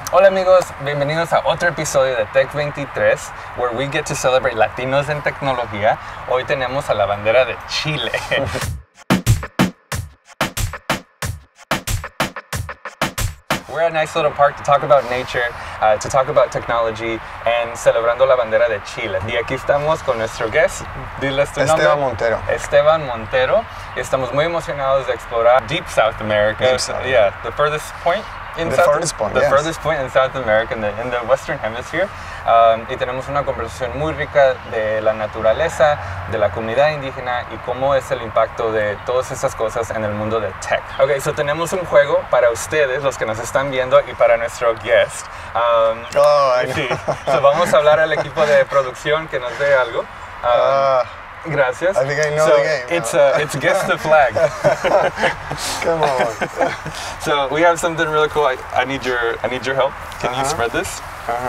Hola amigos, bienvenidos a otro episodio de Tech 23, where we get to celebrate latinos en tecnología. Hoy tenemos a la bandera de Chile. We're at a nice little park to talk about nature, to talk about technology, and celebrando la bandera de Chile. Y aquí estamos con nuestro guest, diles tu nombre. Esteban Montero. Esteban Montero. Estamos muy emocionados de explorar Deep South America. Deep South. Yeah, the furthest point in The South, furthest point, the yes. furthest point in South America, in the Western Hemisphere. Y tenemos una conversación muy rica de la naturaleza, de la comunidad indígena y cómo es el impacto de todas esas cosas en el mundo de tech. Ok, so tenemos un juego para ustedes, los que nos están viendo, y para nuestro guest. Sí. So vamos a hablar al equipo de producción que nos dé algo. Gracias. I think I know so the game. It's guess the flag. Come on. So we have something really cool. I need your help. Can you spread this?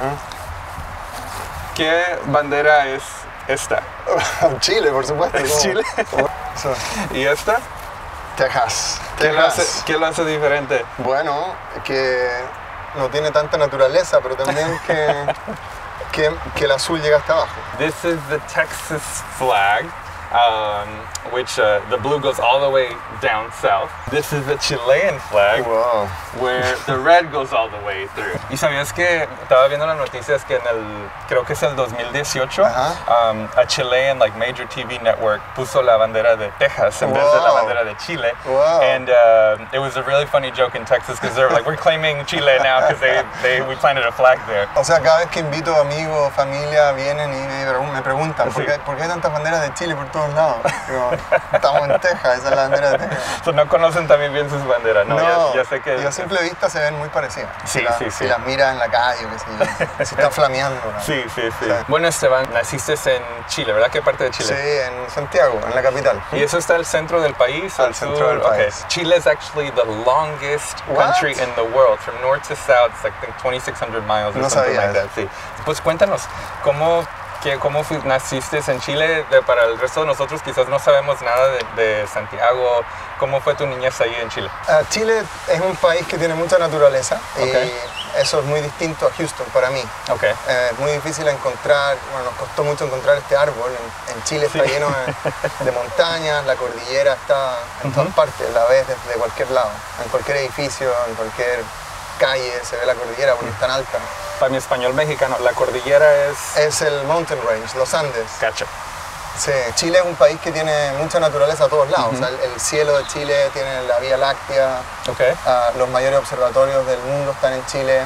¿Qué bandera es esta? Chile, por supuesto. ¿Es Chile? So, ¿Y esta? Texas. ¿Qué lo hace diferente? Bueno, que no tiene tanta naturaleza, pero también que el azul llega hasta abajo. This is the Texas flag, which the blue goes all the way down south. This is the Chilean flag, Wow. where the red goes all the way through. ¿Y sabías que estaba viendo las noticias que creo que es el 2018, a Chilean major TV network puso la bandera de Texas en vez de la bandera de Chile. Wow. And it was a really funny joke in Texas because they're like, we're claiming Chile now because we planted a flag there. O sea, cada vez que invito amigos, familia, vienen y me preguntan Sí. ¿por qué hay tantas banderas de Chile por todos lados? Digo, estamos en Texas, esa es la bandera de Texas. So, no conocen también bien sus banderas, ¿no? Ya sé que... y a simple vista se ven muy parecidas. Sí, sí. Si las miras en la calle, qué sé yo, si está flameando. ¿no? Sí. Bueno, Esteban, naciste en Chile, ¿verdad? ¿Qué parte de Chile? Sí, en Santiago, en la capital. ¿Y eso está al centro del país? Al centro del país. Okay. Chile is actually the longest country in the world. From north to south, it's like 2,600 miles or No something sabía like that. Sí. Pues cuéntanos, ¿cómo naciste en Chile? Para el resto de nosotros quizás no sabemos nada de Santiago. ¿Cómo fue tu niñez ahí en Chile? Chile es un país que tiene mucha naturaleza Okay. y eso es muy distinto a Houston para mí. Okay. Es muy difícil encontrar, nos costó mucho encontrar este árbol. En Chile está lleno de montañas, la cordillera está en todas partes, la ves desde cualquier lado, en cualquier edificio, en cualquier calle se ve la cordillera porque es tan alta. Para mi español mexicano, la cordillera es... Es el mountain range, los Andes. Cacho. Sí, Chile es un país que tiene mucha naturaleza a todos lados. O sea, el cielo de Chile tiene la Vía Láctea, Okay. los mayores observatorios del mundo están en Chile.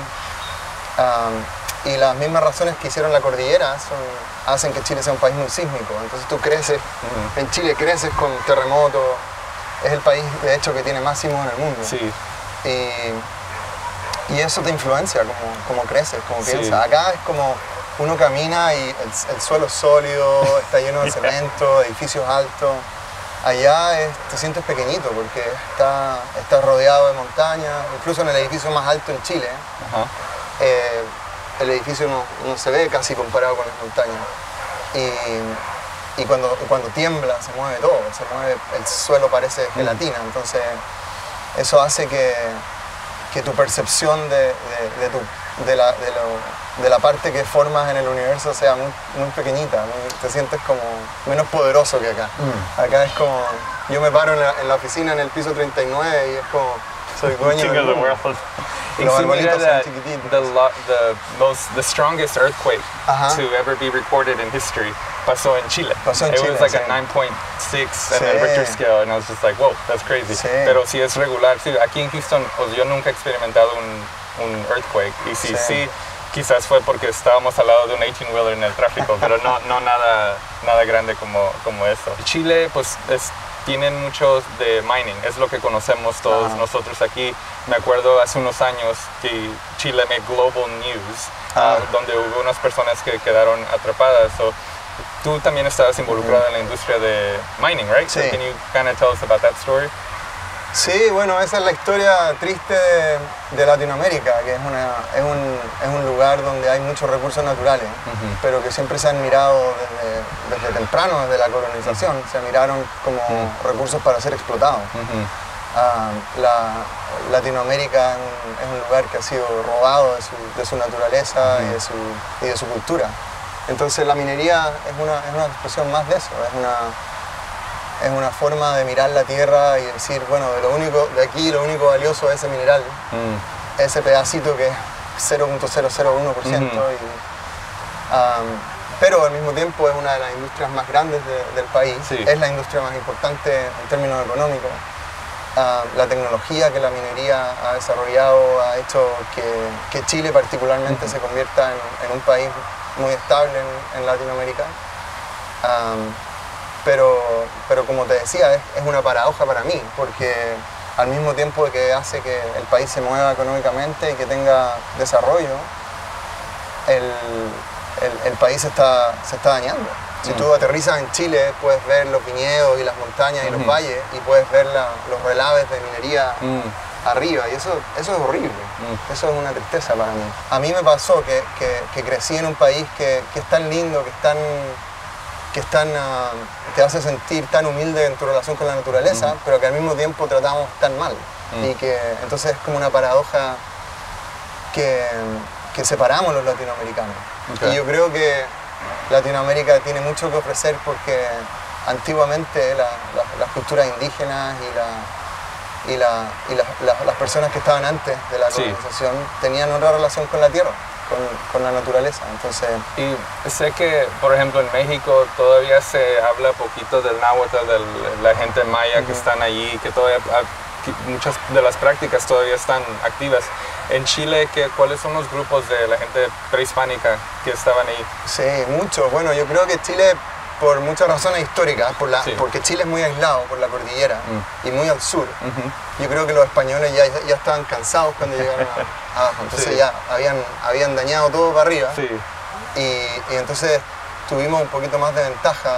Y las mismas razones que hicieron la cordillera hacen que Chile sea un país muy sísmico. Entonces tú creces, en Chile creces con terremotos. Es el país, de hecho, que tiene más sismos en el mundo. Sí. Y eso te influencia como creces, como Sí. piensas. Acá es como uno camina y el suelo es sólido, está lleno de cemento, edificios altos. Allá te sientes pequeñito porque estás rodeado de montañas. Incluso en el edificio más alto en Chile, el edificio no se ve casi comparado con las montañas. Y cuando tiembla se mueve todo, el suelo parece gelatina. Entonces eso hace que tu percepción de la parte que formas en el universo sea muy pequeñita, te sientes como menos poderoso que acá. Acá es como, yo me paro en la oficina en el piso 39 y es como, soy dueño del mundo. Y Los si arbolitos mira son chiquititos. the strongest earthquake Ajá. to ever be recorded in history pasó en Chile. Pasó en It Chile, was like sí. a 9.6 on Sí. the Richter scale, and I was just like, whoa, that's crazy. Sí. Pero si es regular, sí, aquí en Houston, pues yo nunca he experimentado un earthquake. Y si sí, quizás fue porque estábamos al lado de un 18-wheeler en el tráfico, pero no nada grande como eso. Chile, pues tienen muchos de mining, es lo que conocemos todos nosotros aquí. Me acuerdo hace unos años que Chile made Global News, donde hubo unas personas que quedaron atrapadas. So, tú también estabas involucrado en la industria de mining, right? Sí. So can you kind of tell us about that story? Sí, bueno, esa es la historia triste de Latinoamérica, que es un lugar donde hay muchos recursos naturales, pero que siempre se han mirado desde temprano, desde la colonización, se miraron como recursos para ser explotados. Latinoamérica es un lugar que ha sido robado de su naturaleza y de su cultura. Entonces la minería es una expresión más de eso, es una forma de mirar la tierra y decir, bueno, de aquí lo único valioso es ese mineral, ese pedacito que es 0.001%, pero al mismo tiempo es una de las industrias más grandes del país, es la industria más importante en términos económicos. La tecnología que la minería ha desarrollado ha hecho que Chile particularmente se convierta en un país muy estable en Latinoamérica. Pero como te decía, es una paradoja para mí, porque al mismo tiempo que hace que el país se mueva económicamente y que tenga desarrollo, el país se está dañando. Si tú aterrizas en Chile, puedes ver los viñedos y las montañas y los valles y puedes ver los relaves de minería arriba, y eso es horrible. Eso es una tristeza para mí. A mí me pasó que crecí en un país que es tan lindo, te hace sentir tan humilde en tu relación con la naturaleza, pero que al mismo tiempo tratamos tan mal. Y que entonces es como una paradoja que separamos los latinoamericanos. Y yo creo que Latinoamérica tiene mucho que ofrecer porque antiguamente las culturas indígenas y las personas que estaban antes de la colonización tenían otra relación con la tierra, con la naturaleza. Entonces, y sé que, por ejemplo, en México todavía se habla poquito del náhuatl, de la gente maya que están allí, que todavía muchas de las prácticas todavía están activas. En Chile, ¿cuáles son los grupos de la gente prehispánica que estaban ahí? Sí, muchos. Bueno, yo creo que Chile, por muchas razones históricas, porque Chile es muy aislado por la cordillera y muy al sur, yo creo que los españoles ya estaban cansados cuando llegaron abajo. Entonces ya habían dañado todo para arriba. Y entonces tuvimos un poquito más de ventaja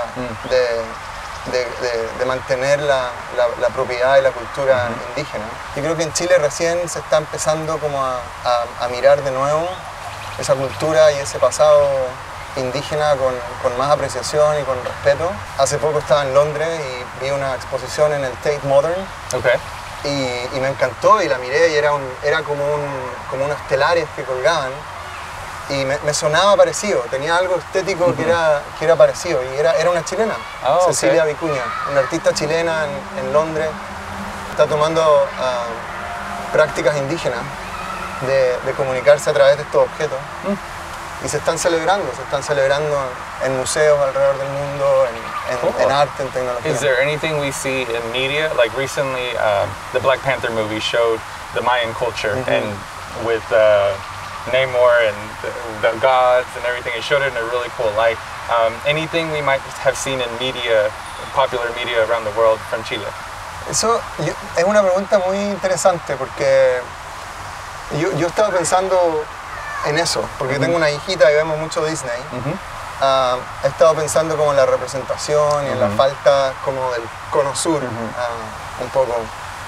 de mantener la propiedad y la cultura indígena. Yo creo que en Chile recién se está empezando como a mirar de nuevo esa cultura y ese pasado indígena con más apreciación y con respeto. Hace poco estaba en Londres y vi una exposición en el Tate Modern. Y me encantó y la miré y era como unos telares que colgaban. Y me sonaba parecido, tenía algo estético que era parecido, y era una chilena, Cecilia Vicuña, una artista chilena en Londres. Está tomando prácticas indígenas de comunicarse a través de estos objetos y se están celebrando en museos alrededor del mundo, en arte, en tecnología. Is there anything we see in media, like recently the Black Panther movie showed the Mayan culture and with Namor and the gods and everything. It showed it in a really cool light. Anything we might have seen in media, popular media around the world from Chile? Eso es una pregunta muy interesante porque yo estaba pensando en eso, porque tengo una hijita y vemos mucho Disney. He estado pensando como en la representación y en la falta como del cono sur, un poco.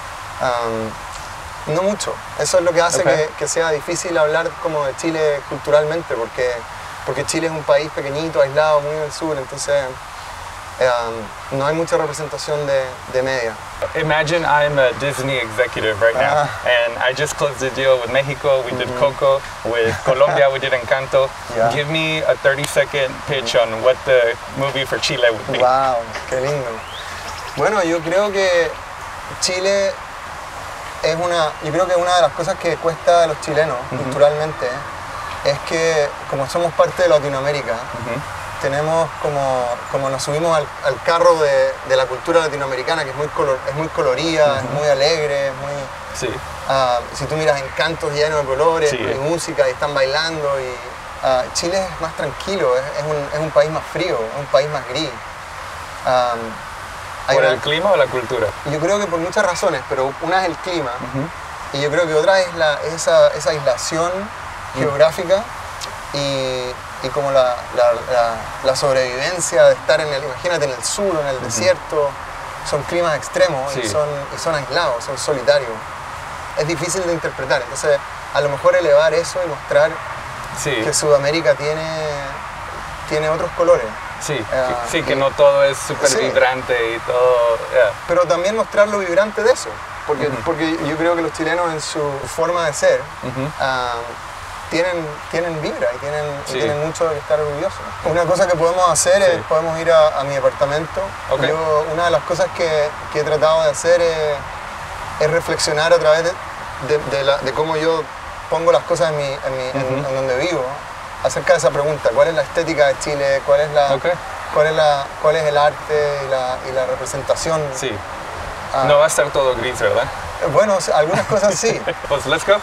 No mucho. Eso es lo que hace que sea difícil hablar como de Chile culturalmente, porque Chile es un país pequeñito, aislado, muy del sur, entonces no hay mucha representación de media. Imagine I'm a Disney executive right now, and I just closed the deal with Mexico. We did Coco. With Colombia, we did Encanto. Give me a 30-second pitch on what the movie for Chile would be. Wow, qué lindo. Bueno, yo creo que Chile yo creo que una de las cosas que cuesta a los chilenos culturalmente es que como somos parte de Latinoamérica, tenemos como nos subimos al carro de la cultura latinoamericana, que es muy colorida, es muy alegre, si tú miras Encantos llenos de colores, y música, y están bailando, Chile es más tranquilo, es un país más frío, es un país más gris. ¿Por el clima o la cultura? Yo creo que por muchas razones, pero una es el clima y yo creo que otra es esa aislación geográfica y como la sobrevivencia de estar imagínate en el sur, en el desierto, son climas extremos y son aislados, son solitarios. Es difícil de interpretar, entonces a lo mejor elevar eso y mostrar que Sudamérica tiene otros colores. Que no todo es súper vibrante y todo... Pero también mostrar lo vibrante de eso. porque yo creo que los chilenos en su forma de ser tienen vibra y tienen mucho de que estar orgullosos. Una cosa que podemos hacer es, podemos ir a mi apartamento. Una de las cosas que he tratado de hacer es reflexionar a través de cómo yo pongo las cosas en donde vivo, acerca de esa pregunta: ¿cuál es la estética de Chile? ¿Cuál es el arte y la representación? Sí. No va a estar todo gris, ¿verdad? Bueno, algunas cosas sí. Pues let's go.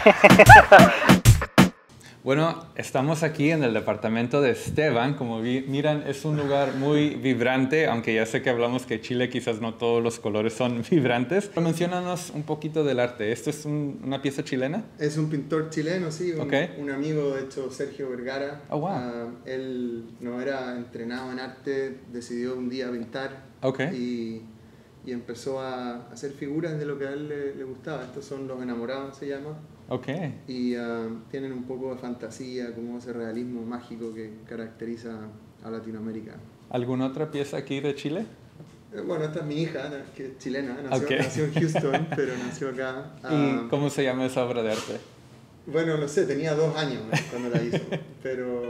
Bueno, estamos aquí en el departamento de Esteban. Como miran, es un lugar muy vibrante, aunque ya sé que hablamos que Chile quizás no todos los colores son vibrantes. Pero menciónanos un poquito del arte. ¿Esto es una pieza chilena? Es un pintor chileno, sí, un amigo, de hecho, Sergio Vergara. Oh, wow. Él no era entrenado en arte, decidió un día pintar y empezó a hacer figuras de lo que a él le gustaba. Estos son Los Enamorados, se llama. Y tienen un poco de fantasía, como ese realismo mágico que caracteriza a Latinoamérica. ¿Alguna otra pieza aquí de Chile? Bueno, esta es mi hija, que es chilena, nació en Houston, pero nació acá. ¿Y cómo se llama esa obra de arte? Bueno, no sé, tenía 2 años cuando la hizo, pero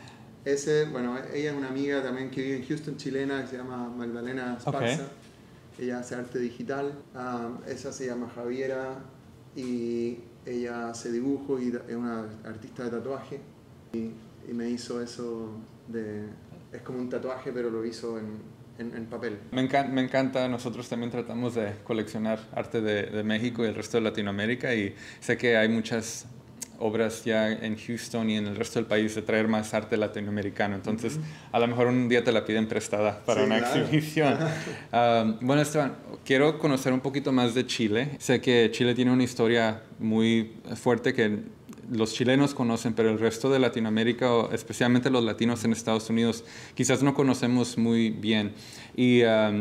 ella es una amiga también que vive en Houston, chilena, que se llama Magdalena Esparza. Ella hace arte digital. Esa se llama Javiera y ella hace dibujo y es una artista de tatuaje. Y me hizo eso es como un tatuaje, pero lo hizo en papel. Me encanta. Nosotros también tratamos de coleccionar arte de México y el resto de Latinoamérica, y sé que hay muchas obras ya en Houston y en el resto del país de traer más arte latinoamericano. Entonces, a lo mejor un día te la piden prestada para una exhibición. Bueno, Esteban, quiero conocer un poquito más de Chile. Sé que Chile tiene una historia muy fuerte que los chilenos conocen, pero el resto de Latinoamérica, o especialmente los latinos en Estados Unidos, quizás no conocemos muy bien. Y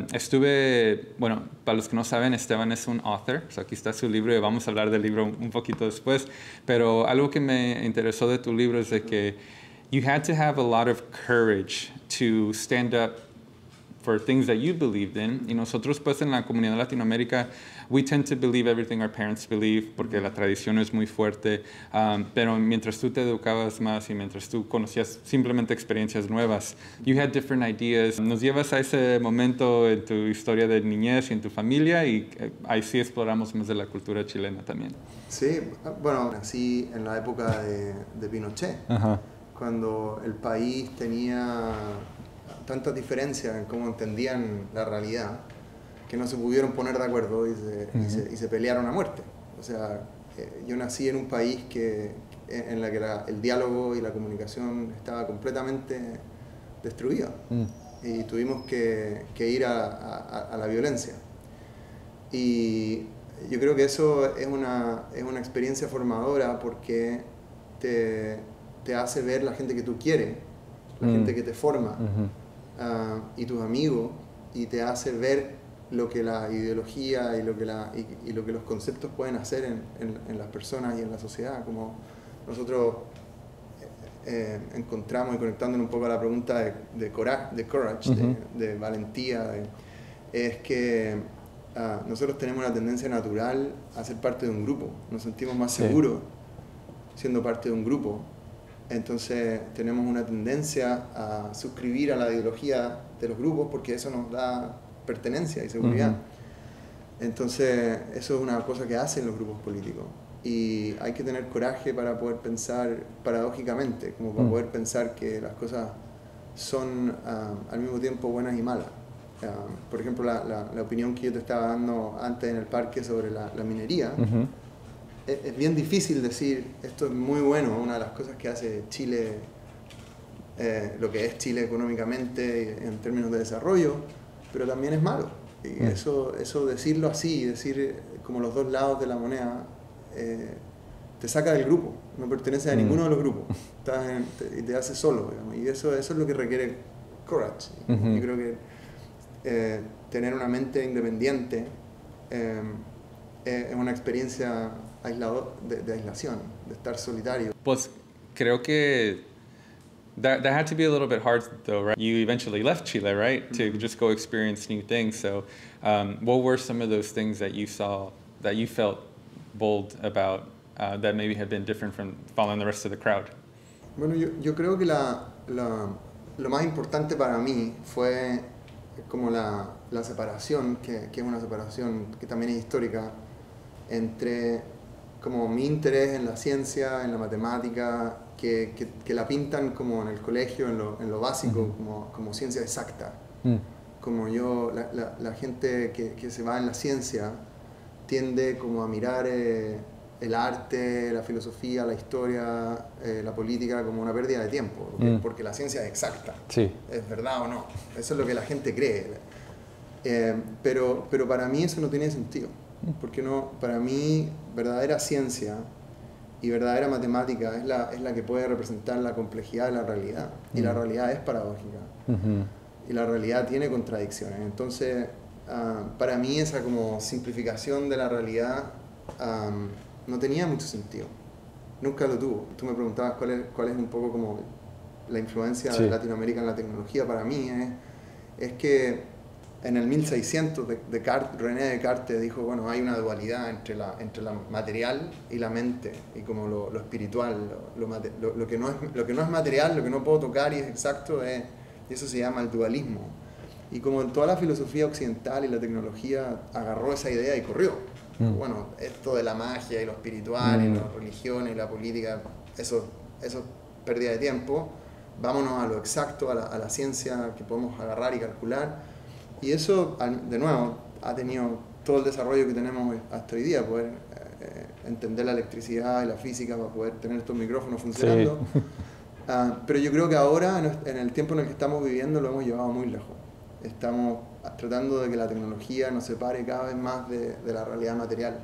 bueno, para los que no saben, Esteban es un author, aquí está su libro y vamos a hablar del libro un poquito después, pero algo que me interesó de tu libro es de que you had to have a lot of courage to stand up for things that you believed in. Y nosotros, pues, en la comunidad de Latinoamérica, we tend to believe everything our parents believe, porque la tradición es muy fuerte. Pero mientras tú te educabas más y mientras tú conocías simplemente experiencias nuevas, you had different ideas. Nos llevas a ese momento en tu historia de niñez y en tu familia, y ahí sí exploramos más de la cultura chilena también. Sí, bueno, nací en la época de Pinochet, cuando el país tenía tantas diferencias en cómo entendían la realidad, que no se pudieron poner de acuerdo y se pelearon a muerte. O sea, yo nací en un país en la que el diálogo y la comunicación estaba completamente destruida, y tuvimos que ir a la violencia. Y yo creo que eso es una experiencia formadora, porque te hace ver la gente que tú quieres, la gente que te forma, y tus amigos, y te hace ver lo que la ideología y lo que los conceptos pueden hacer en las personas y en la sociedad. Como nosotros encontramos, y conectándonos un poco a la pregunta de courage, de valentía, es que nosotros tenemos una tendencia natural a ser parte de un grupo. Nos sentimos más seguros siendo parte de un grupo. Entonces tenemos una tendencia a suscribir a la ideología de los grupos, porque eso nos da pertenencia y seguridad. Entonces eso es una cosa que hacen los grupos políticos, y hay que tener coraje para poder pensar paradójicamente, como para poder pensar que las cosas son al mismo tiempo buenas y malas. Por ejemplo, la opinión que yo te estaba dando antes en el parque sobre la minería, es bien difícil decir esto es muy bueno, una de las cosas que hace Chile, lo que es Chile económicamente en términos de desarrollo, pero también es malo. Y eso decirlo así, decir como los dos lados de la moneda, te saca del grupo, no pertenece a ninguno de los grupos, te hace solo, digamos. Y eso es lo que requiere courage. Yo creo que tener una mente independiente es una experiencia de aislación, de estar solitario. Pues creo que that had to be a little bit hard, though, right? You eventually left Chile, right, to just go experience new things. So what were some of those things that you saw that you felt bold about that maybe had been different from following the rest of the crowd? Bueno, yo creo que lo más importante para mí fue como la separación, que es una separación que también es histórica, entre como mi interés en la ciencia, en la matemática, que la pintan como en el colegio, en lo básico, como ciencia exacta. Como la gente que se va en la ciencia tiende como a mirar el arte, la filosofía, la historia, la política como una pérdida de tiempo, porque la ciencia es exacta, es verdad o no, eso es lo que la gente cree. Pero para mí eso no tiene sentido, porque para mí verdadera ciencia y verdadera matemática es la que puede representar la complejidad de la realidad, y la realidad es paradójica, y la realidad tiene contradicciones. Entonces, para mí esa como simplificación de la realidad no tenía mucho sentido, nunca lo tuvo. Tú me preguntabas cuál es un poco como la influencia de Latinoamérica en la tecnología. Para mí es que en el 1600 René Descartes dijo, bueno, hay una dualidad entre la material y la mente, y como lo espiritual, lo que no es material, lo que no puedo tocar y es exacto, y eso se llama el dualismo. Y como toda la filosofía occidental y la tecnología agarró esa idea y corrió. Bueno, esto de la magia y lo espiritual y la religión y la política, eso es pérdida de tiempo. Vámonos a lo exacto, a la ciencia que podemos agarrar y calcular. Y eso, de nuevo, ha tenido todo el desarrollo que tenemos hasta hoy día, poder entender la electricidad y la física para poder tener estos micrófonos funcionando. Pero yo creo que ahora, en el tiempo en el que estamos viviendo, lo hemos llevado muy lejos. Estamos tratando de que la tecnología nos separe cada vez más de la realidad material.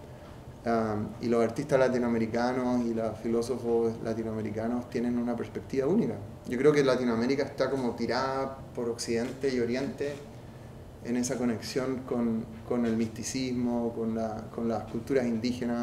Y los artistas latinoamericanos y los filósofos latinoamericanos tienen una perspectiva única. Yo creo que Latinoamérica está como tirada por Occidente y Oriente en esa conexión con el misticismo, con las culturas indígenas,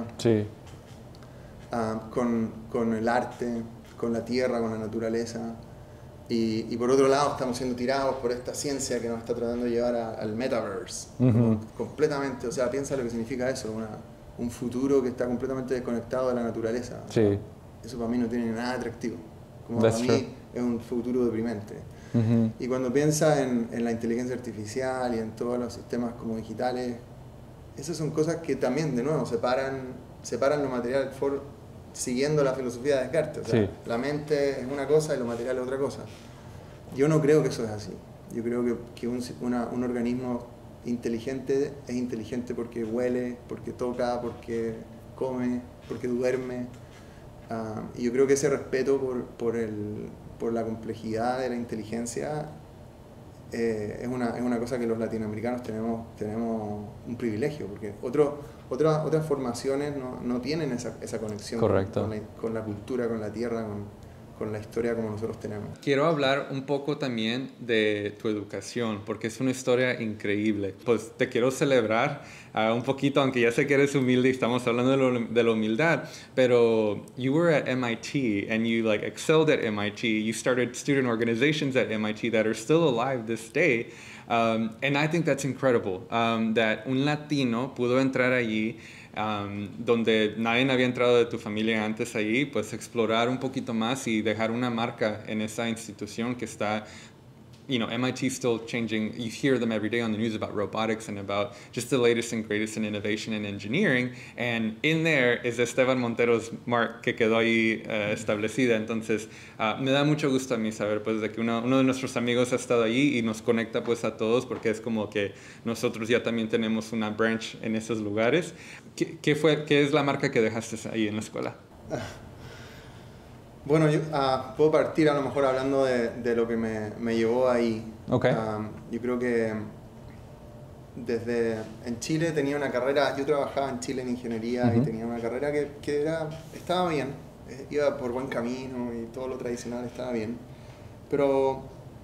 con el arte, con la tierra, con la naturaleza. Y por otro lado estamos siendo tirados por esta ciencia que nos está tratando de llevar al metaverse, completamente. O sea, piensa lo que significa eso, un futuro que está completamente desconectado de la naturaleza. Eso para mí no tiene nada atractivo, como para mí es un futuro deprimente. Y cuando piensas en la inteligencia artificial y en todos los sistemas como digitales, esas son cosas que también, de nuevo, separan lo material siguiendo la filosofía de Descartes. O sea, la mente es una cosa y lo material es otra cosa. Yo no creo que eso es así. Yo creo que un organismo inteligente es inteligente porque huele, porque toca, porque come, porque duerme. Y yo creo que ese respeto por la complejidad de la inteligencia es una cosa que los latinoamericanos tenemos un privilegio, porque otras formaciones no tienen esa conexión con la cultura, con la tierra, con la historia como nosotros tenemos. Quiero hablar un poco también de tu educación, porque es una historia increíble. Pues te quiero celebrar un poquito, aunque ya sé que eres humilde y estamos hablando de la humildad, pero you were at MIT and you excelled at MIT. You started student organizations at MIT that are still alive this day. And I think that's incredible, that un latino pudo entrar allí donde nadie había entrado de tu familia antes allí, pues explorar un poquito más y dejar una marca en esa institución que está, MIT still changing. You hear them every day on the news about robotics and about just the latest and greatest in innovation and engineering. And in there is Esteban Montero's mark que quedó ahí establecida. Entonces, me da mucho gusto a mí saber pues de que uno de nuestros amigos ha estado allí y nos conecta pues a todos, porque es como que nosotros ya también tenemos una branch en esos lugares. ¿Qué es la marca que dejaste ahí en la escuela? Bueno, yo puedo partir a lo mejor hablando de lo que me llevó ahí. Yo creo que en Chile tenía una carrera, yo trabajaba en Chile en ingeniería y tenía una carrera que estaba bien, iba por buen camino y todo lo tradicional estaba bien, pero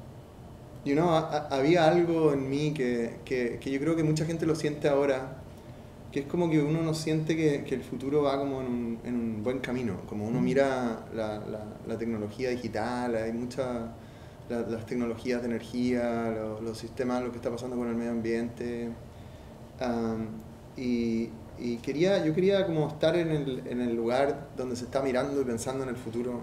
había algo en mí que yo creo que mucha gente lo siente ahora, que es como que uno no siente que el futuro va como en un buen camino. Como uno mira la tecnología digital, hay las tecnologías de energía, los sistemas, lo que está pasando con el medio ambiente. Y y yo quería como estar en el lugar donde se está mirando y pensando en el futuro.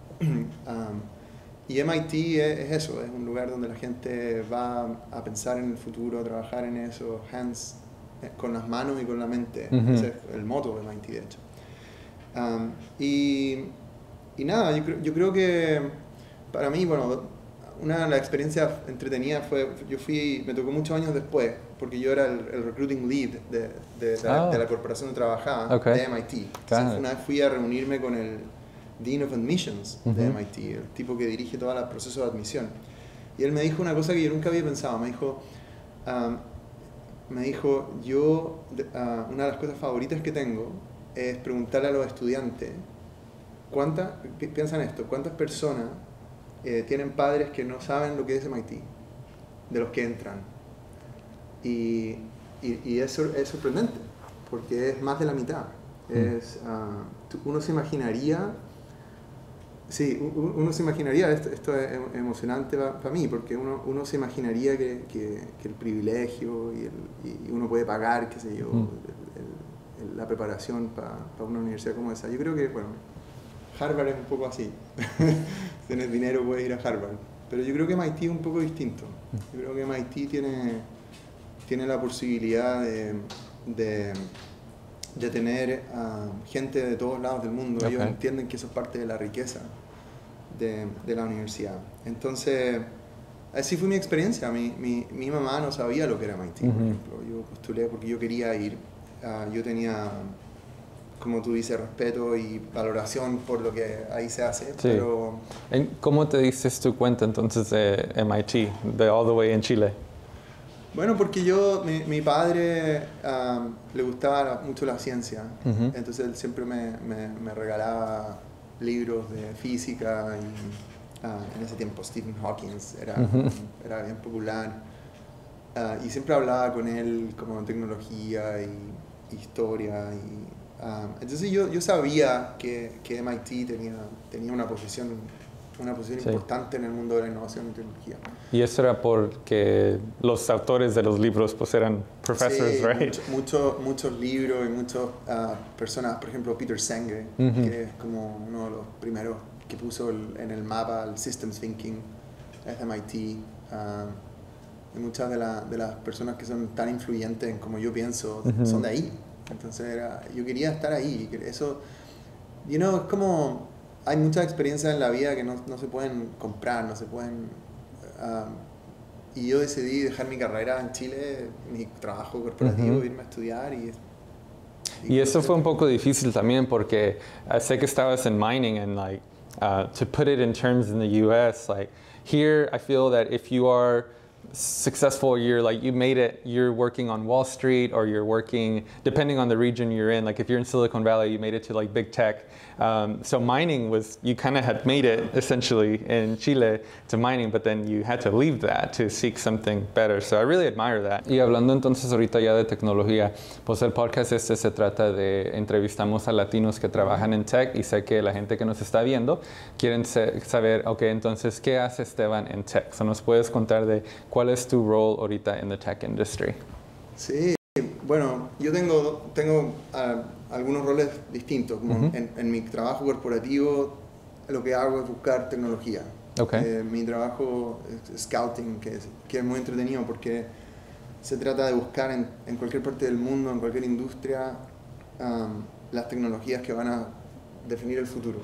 Y MIT es eso, es un lugar donde la gente va a pensar en el futuro, a trabajar en eso, con las manos y con la mente. Ese es el moto de MIT, de hecho. Y nada, yo creo que para mí, bueno, una de las experiencias entretenidas fue, me tocó muchos años después, porque yo era el recruiting lead de la corporación donde trabajaba, de MIT. Entonces, una vez fui a reunirme con el Dean of Admissions de MIT, el tipo que dirige todo el proceso de admisión. Y él me dijo una cosa que yo nunca había pensado, me dijo, una de las cosas favoritas que tengo es preguntarle a los estudiantes, piensan esto, ¿cuántas personas tienen padres que no saben lo que es MIT, de los que entran? Y eso es sorprendente, porque es más de la mitad. Uno se imaginaría, esto es emocionante para mí, porque uno se imaginaría que el privilegio y uno puede pagar, qué sé yo, la preparación para una universidad como esa. Yo creo que, bueno, Harvard es un poco así. Si tienes dinero puedes ir a Harvard. Pero yo creo que MIT es un poco distinto. Yo creo que MIT tiene la posibilidad de tener gente de todos lados del mundo. Ellos entienden que eso es parte de la riqueza de la universidad. Entonces, así fue mi experiencia. Mi mamá no sabía lo que era MIT, por ejemplo. Yo postulé porque yo quería ir. Yo tenía, como tú dices, respeto y valoración por lo que ahí se hace. Sí. Pero ¿cómo te diste tu cuenta entonces de MIT, de all the way en Chile? Bueno, porque mi padre le gustaba mucho la ciencia, entonces él siempre me regalaba libros de física y en ese tiempo Stephen Hawking era bien popular, y siempre hablaba con él como tecnología y historia, entonces yo sabía que MIT tenía una posición importante en el mundo de la innovación y tecnología. Y eso era porque los autores de los libros pues eran professors, right? Muchos libros y muchas personas, por ejemplo Peter Senge, que es como uno de los primeros que puso en el mapa el Systems Thinking, es de MIT. Y muchas de las personas que son tan influyentes en como yo pienso son de ahí. Entonces yo quería estar ahí. Eso, es como... Hay muchas experiencias en la vida que no se pueden comprar, no se pueden... y yo decidí dejar mi carrera en Chile, mi trabajo corporativo, irme a estudiar y eso fue un poco difícil también porque sé que estabas en mining and to put it in terms in the US, here I feel that if you are successful, you made it, you're working on Wall Street or you're working, depending on the region you're in, if you're in Silicon Valley, you made it to big tech. So mining you kind of had made it essentially in Chile to mining, but then you had to leave that to seek something better. So I really admire that. Y hablando entonces ahorita ya de tecnología, pues el podcast se trata de entrevistamos a latinos que trabajan en tech y sé que la gente que nos está viendo quieren saber, entonces, ¿qué hace Esteban en tech? So nos puedes contar de ¿cuál es tu rol ahorita en the tech industry? Sí, bueno, yo tengo algunos roles distintos. Como en mi trabajo corporativo, lo que hago es buscar tecnología. Mi trabajo es scouting, que es muy entretenido porque se trata de buscar en cualquier parte del mundo, en cualquier industria, las tecnologías que van a definir el futuro.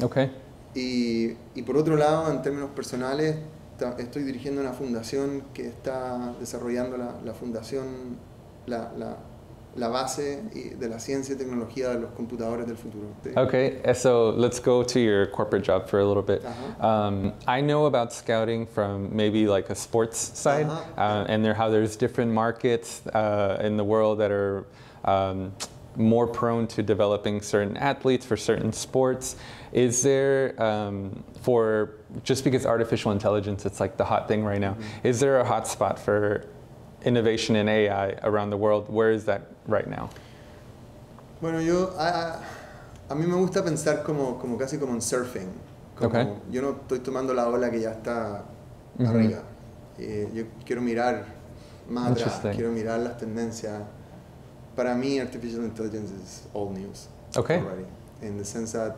Y por otro lado, en términos personales, estoy dirigiendo una fundación que está desarrollando la fundación, la base de la ciencia y tecnología de los computadores del futuro. Okay, so let's go to your corporate job for a little bit. I know about scouting from maybe a sports side, and how there's different markets in the world that are more prone to developing certain athletes for certain sports. Is there, just because artificial intelligence, it's the hot thing right now, is there a hot spot for innovation in AI around the world? Where is that right now? Bueno, a mí me gusta pensar como casi como en surfing. Yo no estoy tomando la ola que ya está arriba. Yo quiero mirar más atrás, quiero mirar las tendencias. para mí artificial intelligence is old news. Okay. Already. In the sense that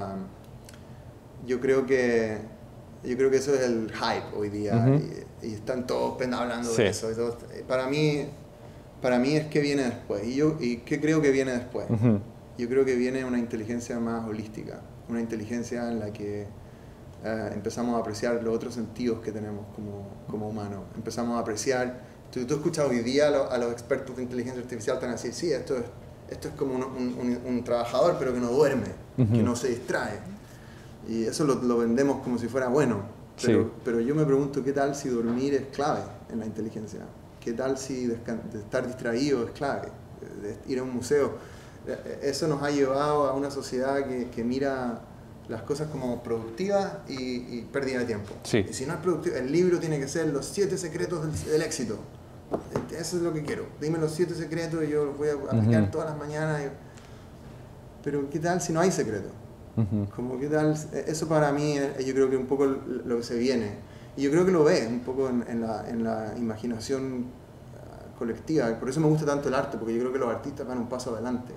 yo creo que eso es el hype hoy día y están todos hablando de eso. Para mí es que viene después. ¿Y qué creo que viene después? Yo creo que viene una inteligencia más holística, una inteligencia en la que empezamos a apreciar los otros sentidos que tenemos como humanos. Empezamos a apreciar. Tú escuchas hoy día a los expertos de inteligencia artificial están así, sí, esto es como un trabajador pero que no duerme, que no se distrae. Y eso lo vendemos como si fuera bueno. Pero yo me pregunto qué tal si dormir es clave en la inteligencia. ¿Qué tal si de estar distraído es clave? De ir a un museo. Eso nos ha llevado a una sociedad que mira las cosas como productivas y pérdida de tiempo. Sí. Y si no es productivo, el libro tiene que ser los 7 secretos del éxito. Eso es lo que quiero. Dime los 7 secretos y yo los voy a aplicar todas las mañanas. Pero ¿qué tal si no hay secreto? Como ¿qué tal? Eso para mí yo creo que un poco lo que se viene. Y yo creo que lo ves un poco en la imaginación colectiva. Por eso me gusta tanto el arte, porque yo creo que los artistas van un paso adelante.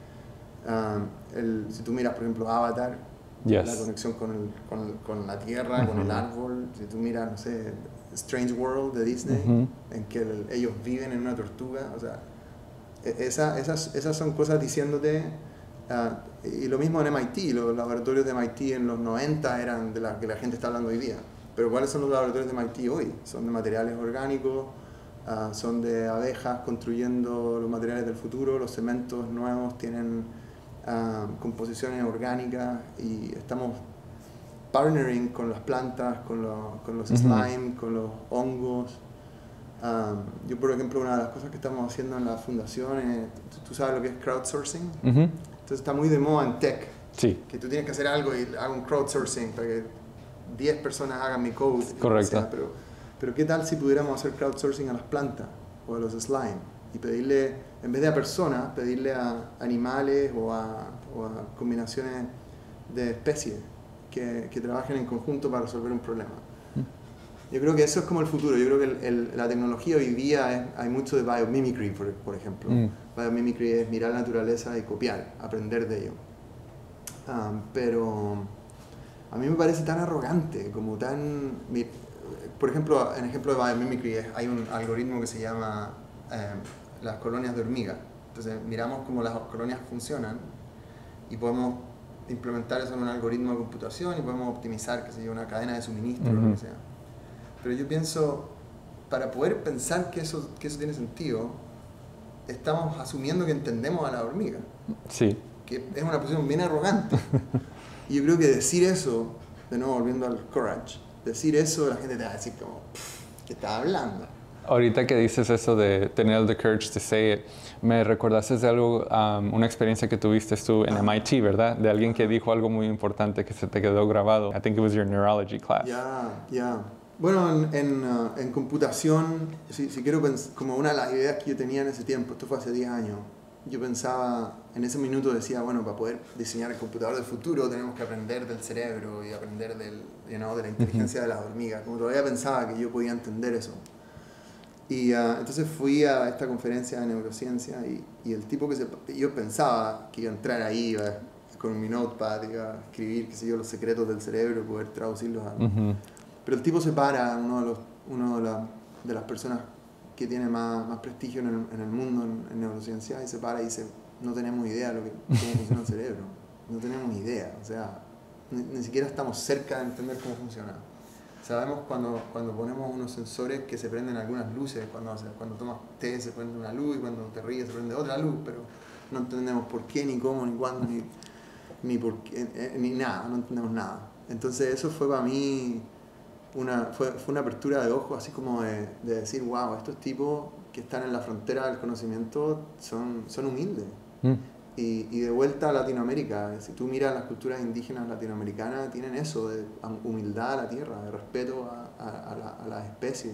Si tú miras, por ejemplo, Avatar, la conexión con la tierra, con el árbol. Si tú miras, no sé, Strange World de Disney, en que ellos viven en una tortuga. O sea, esas son cosas diciéndote. Y lo mismo en MIT, los laboratorios de MIT en los 90 eran de la que la gente está hablando hoy día. Pero ¿cuáles son los laboratorios de MIT hoy? Son de materiales orgánicos, son de abejas construyendo los materiales del futuro, los cementos nuevos tienen composiciones orgánicas y estamos partnering con las plantas, con los slime, con los hongos. Yo, por ejemplo, una de las cosas que estamos haciendo en la fundación es, ¿tú sabes lo que es crowdsourcing? Entonces está muy de moda en tech, que tú tienes que hacer algo y hago un crowdsourcing para que 10 personas hagan mi code. Correcto. Pero ¿qué tal si pudiéramos hacer crowdsourcing a las plantas o a los slime? Y pedirle, en vez de a personas, pedirle a animales o a combinaciones de especies que trabajen en conjunto para resolver un problema. Yo creo que eso es como el futuro. Yo creo que la tecnología hoy día hay mucho de biomimicry, por ejemplo. Biomimicry es mirar la naturaleza y copiar, aprender de ello. Pero a mí me parece tan arrogante, como tan... Por ejemplo, en ejemplo de biomimicry hay un algoritmo que se llama las colonias de hormiga. Entonces miramos cómo las colonias funcionan y podemos implementar eso en un algoritmo de computación y podemos optimizar, qué sé yo, una cadena de suministro o lo que sea. Pero yo pienso, para poder pensar que eso tiene sentido, estamos asumiendo que entendemos a la hormiga. Sí. Que es una posición bien arrogante. Y yo creo que decir eso, de nuevo volviendo al courage, decir eso la gente te va a decir como, ¿qué estás hablando? Ahorita que dices eso de tener the courage to say it, me recordaste de algo, una experiencia que tuviste tú en MIT, ¿verdad? De alguien que dijo algo muy importante que se te quedó grabado. I think it was your neurology class. Yeah. Bueno, en computación, si quiero pensar, como una de las ideas que yo tenía en ese tiempo, esto fue hace 10 años, yo pensaba, en ese minuto decía, bueno, para poder diseñar el computador del futuro tenemos que aprender del cerebro y aprender de la inteligencia de las hormigas. Como todavía pensaba que yo podía entender eso. Y entonces fui a esta conferencia de neurociencia y el tipo yo pensaba que iba a entrar ahí, iba con mi notepad, iba a escribir, qué sé yo, los secretos del cerebro, poder traducirlos a... Pero el tipo se para, uno de las personas que tiene más prestigio en el mundo en neurociencia, y se para y dice, no tenemos idea de cómo funciona el cerebro, no tenemos idea, o sea, ni siquiera estamos cerca de entender cómo funciona. Sabemos cuando ponemos unos sensores que se prenden algunas luces, cuando tomas té se prende una luz y cuando te ríes se prende otra luz, pero no entendemos por qué, ni cómo, ni cuándo, ni por qué, ni nada, no entendemos nada. Entonces eso fue para mí fue una apertura de ojos, así como de decir, wow, estos tipos que están en la frontera del conocimiento son humildes. Y de vuelta a Latinoamérica, si tú miras las culturas indígenas latinoamericanas, tienen eso de humildad a la tierra, de respeto a las especies,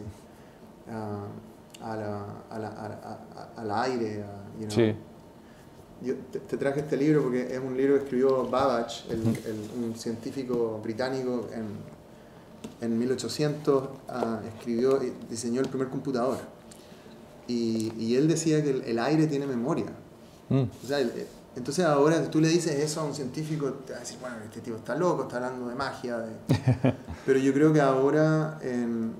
al aire. Sí. Yo te traje este libro porque es un libro que escribió Babbage, un científico británico en 1800, escribió y diseñó el primer computador. y él decía que el aire tiene memoria. O sea, entonces ahora tú le dices eso a un científico, te va a decir, bueno, este tipo está loco, está hablando de magia. Pero yo creo que ahora en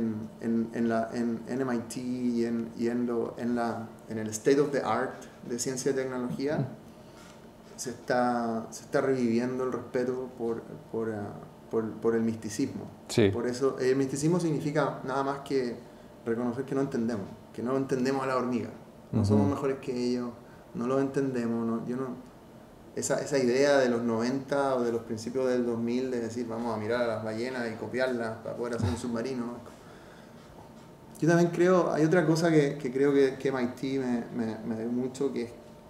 MIT y en el state of the art de ciencia y tecnología se está reviviendo el respeto por el misticismo. Sí. Por eso el misticismo significa nada más que reconocer que no entendemos a la hormiga. No somos mejores que ellos, no los entendemos. Esa idea de los 90 o de los principios del 2000 de decir vamos a mirar a las ballenas y copiarlas para poder hacer un submarino. Yo también creo, hay otra cosa que creo que MIT me dio mucho, que es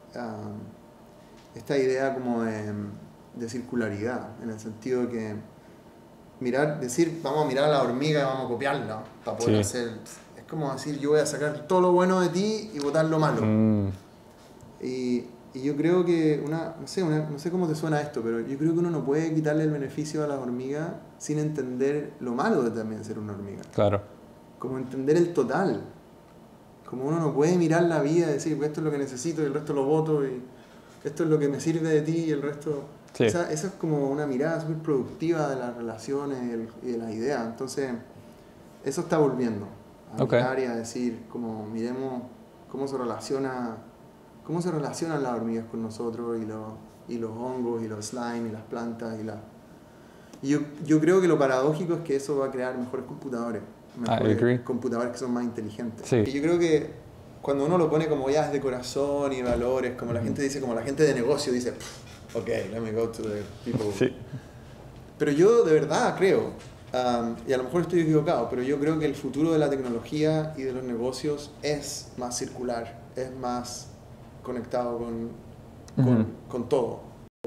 esta idea como de circularidad, en el sentido de que decir vamos a mirar a la hormiga y vamos a copiarla para poder hacer, es como decir yo voy a sacar todo lo bueno de ti y botar lo malo. Y yo creo que no sé cómo te suena esto, pero yo creo que uno no puede quitarle el beneficio a las hormigas sin entender lo malo de también ser una hormiga. Claro. Como entender el total. Como uno no puede mirar la vida y decir, pues esto es lo que necesito y el resto lo voto y esto es lo que me sirve de ti y el resto... Sí. Esa es como una mirada súper productiva de las relaciones y de las ideas. Entonces, eso está volviendo a mirar y a decir, como miremos cómo se relacionan las hormigas con nosotros y los hongos y los slime y las plantas y yo creo que lo paradójico es que eso va a crear mejores computadores. Computadores que son más inteligentes. Sí. Y yo creo que cuando uno lo pone como ya de corazón y valores, como la gente dice, como la gente de negocio dice, ok, let me go to the people. Sí. Pero yo de verdad creo, y a lo mejor estoy equivocado, pero yo creo que el futuro de la tecnología y de los negocios es más circular, es más conectado con todo.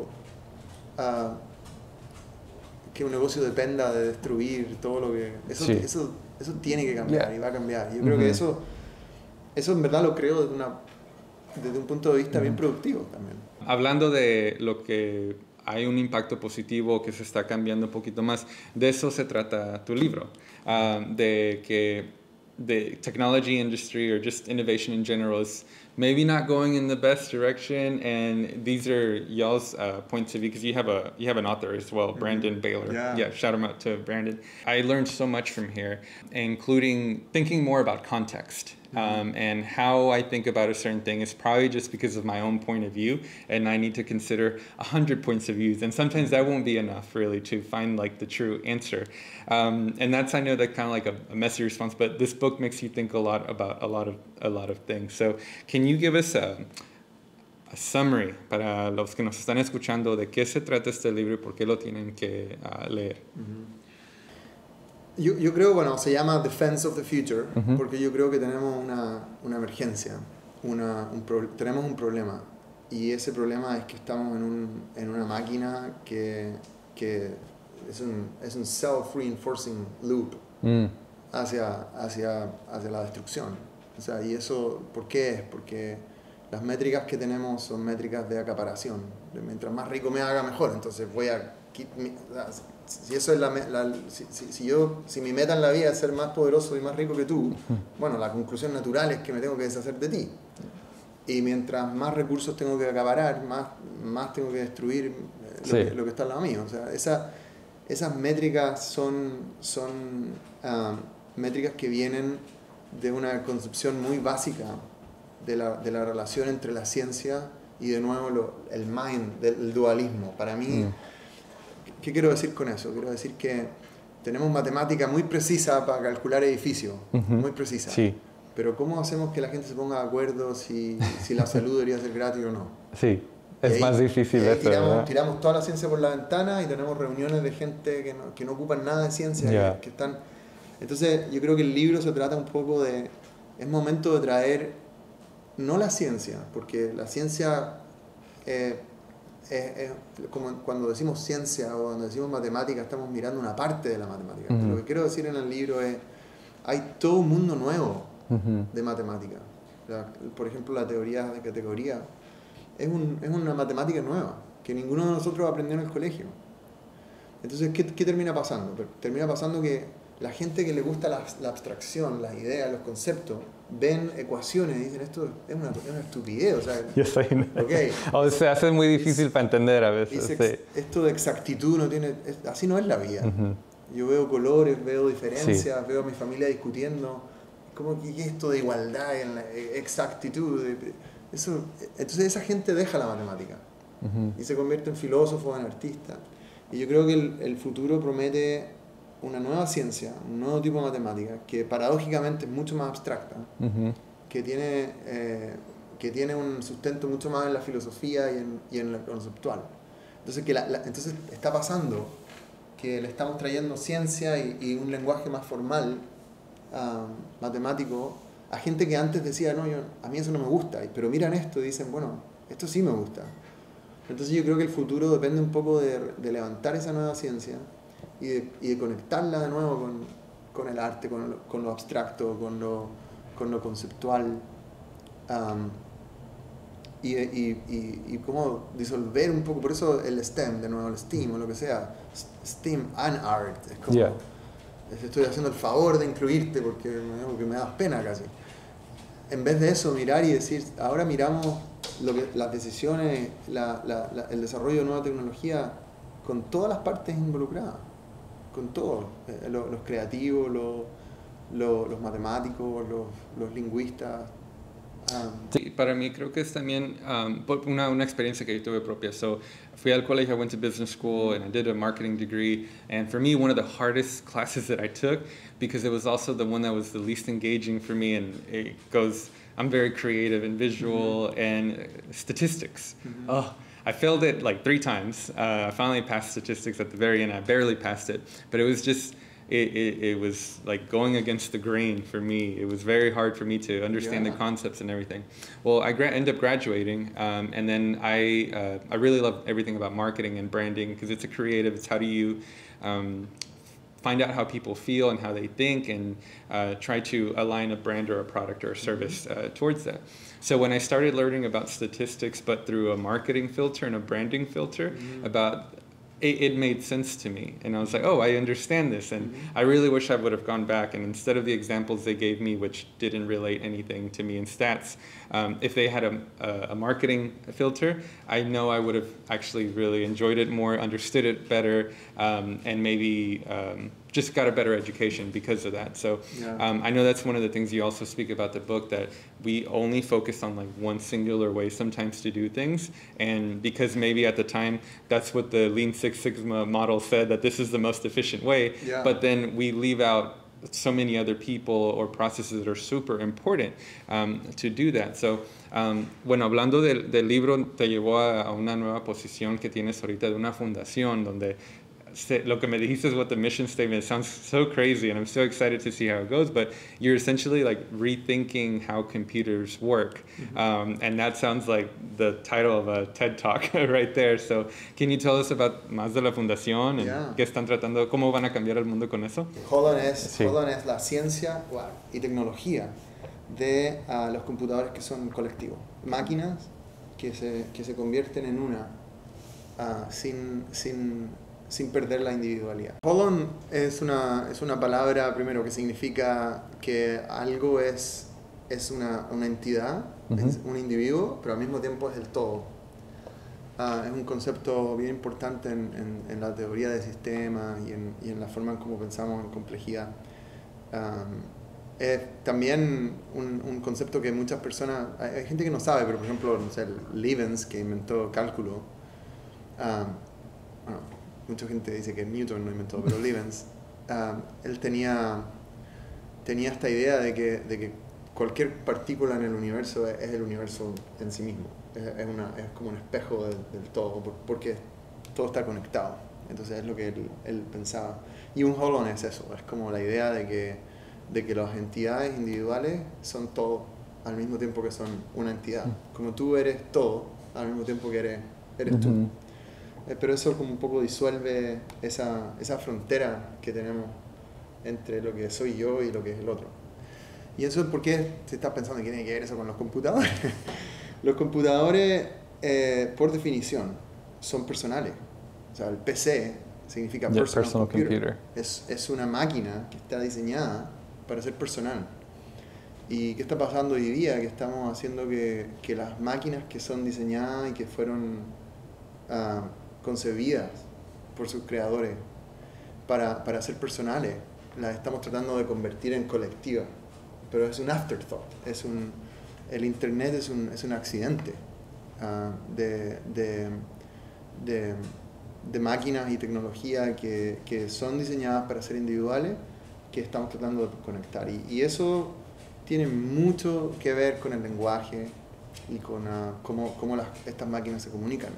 Que un negocio dependa de destruir todo lo que... Eso tiene que cambiar y va a cambiar. Yo creo que eso en verdad lo creo desde un punto de vista bien productivo también. Hablando de lo que hay un impacto positivo que se está cambiando un poquito más, de eso se trata tu libro, de que the technology industry or just innovation in general is maybe not going in the best direction, and these are y'all's points of view, because you have an author as well, Brandon Baylor. Yeah, shout him out to Brandon. I learned so much from here, including thinking more about context. And how I think about a certain thing is probably just because of my own point of view, and I need to consider 100 points of views, and sometimes that won't be enough really to find like the true answer. And that's, I know, that kind of like a messy response, but this book makes you think a lot about a lot of things. So can you give us a summary para los que nos están escuchando de qué se trata este libro y por qué lo tienen que leer? Yo creo, bueno, se llama Defense of the Future, porque yo creo que tenemos una emergencia, tenemos un problema, y ese problema es que estamos en una máquina que es un self-reinforcing loop hacia la destrucción. O sea, y eso, ¿por qué es? Porque las métricas que tenemos son métricas de acaparación. Mientras más rico me haga, mejor. Entonces voy a... Si eso es si mi meta en la vida es ser más poderoso y más rico que tú, bueno, la conclusión natural es que me tengo que deshacer de ti. Y mientras más recursos tengo que acaparar, más tengo que destruir lo que está al lado mío. O sea, esas métricas son métricas que vienen de una concepción muy básica de la relación entre la ciencia y, de nuevo, el mind, del dualismo. Para mí, ¿qué quiero decir con eso? Quiero decir que tenemos matemática muy precisa para calcular edificios, muy precisa. Sí. Pero ¿cómo hacemos que la gente se ponga de acuerdo si la salud debería ser gratis o no? Sí, es más difícil eso, ¿verdad? Tiramos toda la ciencia por la ventana y tenemos reuniones de gente que no ocupan nada de ciencia, que están... Entonces, yo creo que el libro se trata un poco de... Es momento de traer, no la ciencia, porque la ciencia... como cuando decimos ciencia o cuando decimos matemática, estamos mirando una parte de la matemática. Lo que quiero decir en el libro es, hay todo un mundo nuevo de matemática. Por ejemplo, la teoría de categoría es una matemática nueva que ninguno de nosotros aprendió en el colegio. Entonces, ¿qué termina pasando? Termina pasando que la gente que le gusta la abstracción, las ideas, los conceptos, ven ecuaciones y dicen, esto es una estupidez, o sea, Yo soy... okay, O se hace muy difícil para entender a veces. Sí. Esto de exactitud no tiene, así no es la vida. Yo veo colores, veo diferencias, veo a mi familia discutiendo, ¿cómo que esto de igualdad en la exactitud? Eso, entonces esa gente deja la matemática y se convierte en filósofo, en artista. Y yo creo que el futuro promete una nueva ciencia, un nuevo tipo de matemática, que paradójicamente es mucho más abstracta, que tiene un sustento mucho más en la filosofía y en lo conceptual. Entonces, entonces está pasando que le estamos trayendo ciencia y un lenguaje más formal, matemático, a gente que antes decía, no, a mí eso no me gusta, pero miran esto y dicen, bueno, esto sí me gusta. Entonces yo creo que el futuro depende un poco de levantar esa nueva ciencia y de conectarla de nuevo con el arte, con lo abstracto, con lo conceptual, y cómo disolver un poco, por eso el STEM, de nuevo el STEAM o lo que sea, STEAM and art, es como, estoy haciendo el favor de incluirte porque me das pena casi. En vez de eso, mirar y decir, ahora miramos las decisiones, el desarrollo de nueva tecnología con todas las partes involucradas, con todos, los creativos, los matemáticos, los lingüistas. Sí, para mí creo que es también una experiencia que yo tuve propia. So, fui al colegio, I went to business school, and I did a marketing degree. And for me, one of the hardest classes that I took, because it was also the one that was the least engaging for me, and it goes, I'm very creative and visual, and statistics. Oh, I failed it like 3 times. I finally passed statistics at the very end. I barely passed it, but it was just... It was like going against the grain for me. It was very hard for me to understand the concepts and everything. Well, I ended up graduating, and then I really love everything about marketing and branding because it's a creative. It's how do you find out how people feel and how they think and try to align a brand or a product or a service towards that. So when I started learning about statistics, but through a marketing filter and a branding filter, it made sense to me, and I was like, oh, I understand this, and I really wish I would have gone back, and instead of the examples they gave me, which didn't relate anything to me in stats, if they had a marketing filter, I know I would have actually really enjoyed it more, understood it better, and maybe just got a better education because of that. So I know that's one of the things you also speak about the book, that we only focus on like one singular way sometimes to do things, and because maybe at the time that's what the Lean Six Sigma model said, that this is the most efficient way, but then we leave out so many other people or processes that are super important to do that. So, bueno, hablando del libro, te llevó a una nueva posición que tienes ahorita de una fundación donde lo que me dijiste is what the mission statement sounds so crazy, and I'm so excited to see how it goes, but you're essentially like rethinking how computers work, and that sounds like the title of a TED Talk right there. So can you tell us about más de la fundación and qué están tratando, cómo van a cambiar el mundo con eso? Holon es la ciencia y tecnología de los computadores que son colectivos, máquinas que se convierten en una sin perder la individualidad. Holon es una palabra, primero, que significa que algo es una entidad, es un individuo, pero al mismo tiempo es el todo. Es un concepto bien importante en la teoría de sistemas y en la forma en cómo pensamos en complejidad. Es también un concepto que muchas personas, hay gente que no sabe, pero por ejemplo, no sé, Leibniz, que inventó cálculo, mucha gente dice que Newton lo inventó, pero Leibniz, él tenía esta idea de que cualquier partícula en el universo es el universo en sí mismo, es como un espejo del todo, porque todo está conectado. Entonces es lo que él pensaba. Y un holon es eso, es como la idea de que las entidades individuales son todo al mismo tiempo que son una entidad. Como tú eres todo al mismo tiempo que eres tú. Pero eso como un poco disuelve esa frontera que tenemos entre lo que soy yo y lo que es el otro. Y eso es porque se está pensando que tiene que ver eso con los computadores. Los computadores, por definición, son personales. O sea, el PC significa Yeah, personal computer. Es una máquina que está diseñada para ser personal. ¿Y qué está pasando hoy día? Que estamos haciendo que las máquinas que son diseñadas y que fueron concebidas por sus creadores para ser personales, las estamos tratando de convertir en colectivas. Pero es un afterthought, el Internet es un accidente de máquinas y tecnología que son diseñadas para ser individuales, que estamos tratando de conectar. Y eso tiene mucho que ver con el lenguaje y con cómo estas máquinas se comunican.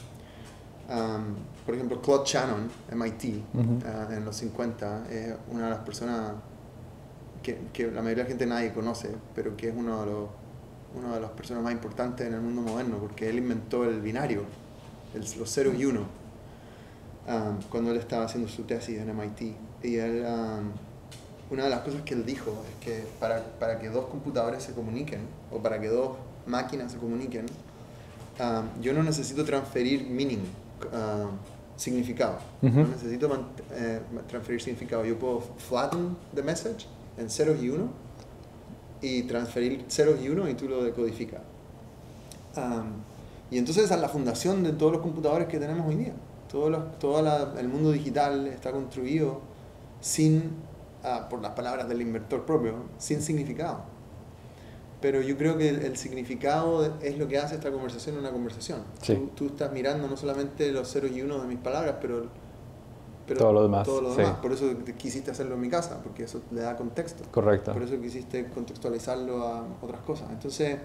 Por ejemplo, Claude Shannon, MIT, en los 50, es una de las personas que la mayoría de la gente nadie conoce, pero que es una de las personas más importantes en el mundo moderno, porque él inventó el binario, los ceros y uno, cuando él estaba haciendo su tesis en MIT. Y él, una de las cosas que él dijo es que para que dos computadores se comuniquen, o para que dos máquinas se comuniquen, yo no necesito transferir meaning, significado. No necesito transferir significado. Yo puedo flatten the message en ceros y uno y transferir ceros y uno y tú lo decodificas. Y entonces esa es la fundación de todos los computadores que tenemos hoy día. El mundo digital está construido por las palabras del inventor propio, sin significado. Pero yo creo que el significado es lo que hace esta conversación una conversación. Sí. Tú estás mirando no solamente los ceros y unos de mis palabras, pero todo lo demás. Sí. Por eso quisiste hacerlo en mi casa, porque eso le da contexto. Correcto. Por eso quisiste contextualizarlo a otras cosas. Entonces,